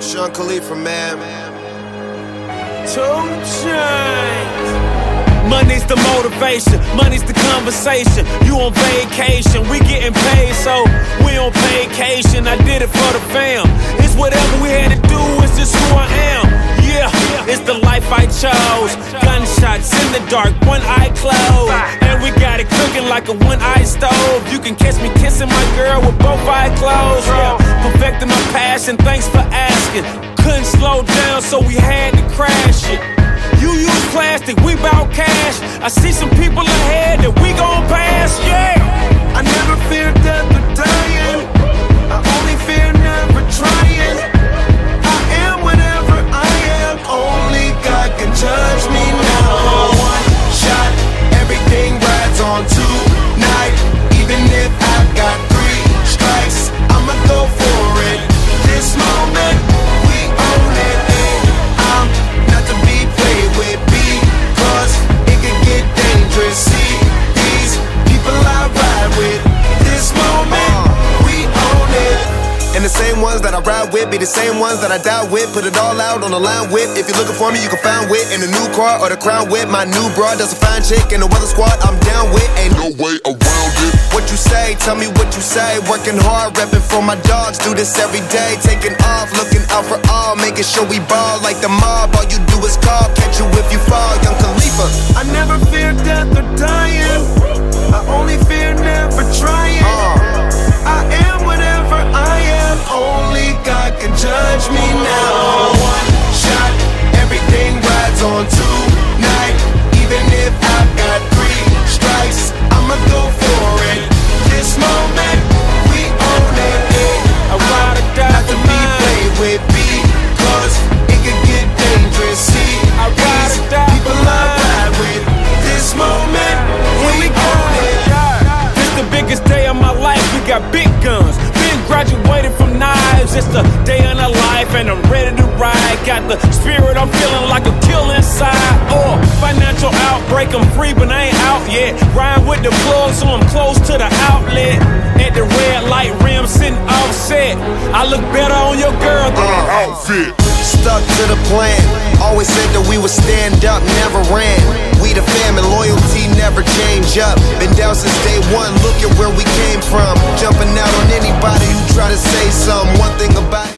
Sean Khalifa, man. 2 Chainz. Money's the motivation, money's the conversation. You on vacation, we getting paid, so we on vacation. I did it for the fam. It's whatever we had to do, it's just who I am. Yeah, it's the life I chose. Gunshots in the dark, one eye closed, and we got it cooking like a one-eye stove. You can catch me kissing my girl with both eyes closed. Yeah, perfecting my passion, thanks for asking. Couldn't slow down, so we had to crash it. You use plastic, we bout cash. I see some people ahead that we gon' pass, yeah. I never fear death or dying. I only fear never trying. I am whatever I am. Only God can judge me now. One shot, everything rides on tonight. Even if I've got 3 strikes, I'ma go for it. This moment, we own it. I'm not to be played with, because it could get dangerous. See these people I ride with. This moment, we own it. And the same ones that I ride with be the same ones that I die with. Put it all out on the line with. If you're looking for me, you can find wit in the new car or the crown with. My new broad does a fine chick in the weather squad. I'm down with, ain't no way around it. What you say, tell me what you say. Working hard, repping for my dogs. Do this every day, taking off, looking out for all, making sure we ball like the mob. All you do is call, catch you if you fall, young Khalifa. I never fear death or dying. I only fear never trying. I am whatever I am. Only God can judge me now. One shot, everything rides on tonight. Even if I've got 3 strikes, I'ma go for it. This moment, we own it. I ride or die not to for be mine. played with, because it could get dangerous. See, I ride these or die people for I mine. ride with. This moment, we own it. This the biggest day of my life, we got big guns. Been graduated from knives, it's the day of the life, and I'm ready to ride. Got the spirit, I'm feeling like a kill inside. Financial outbreak, I'm free, but I ain't out yet. Ride with the plug, so I'm close to the outlet. At the red light rim, sitting offset. I look better on your girl than an outfit. Stuck to the plan. Always said that we would stand up, never ran. We the fam and loyalty never change up. Been down since day one, look at where we came from. Jumping out on anybody who try to say something. One thing about